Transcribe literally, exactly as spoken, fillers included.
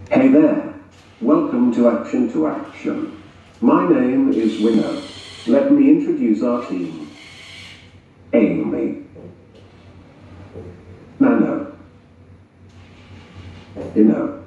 Hey there. Welcome to Action to Action. My name is Winner. Let me introduce our team. Amy. Nano. Ino.